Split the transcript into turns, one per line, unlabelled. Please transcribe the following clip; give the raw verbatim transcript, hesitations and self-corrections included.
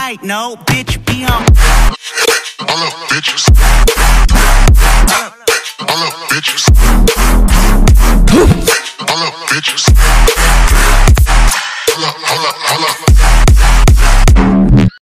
might know, bitch, be on.
All up, bitches. All up, bitches. All up, bitches. All up, all up, all up.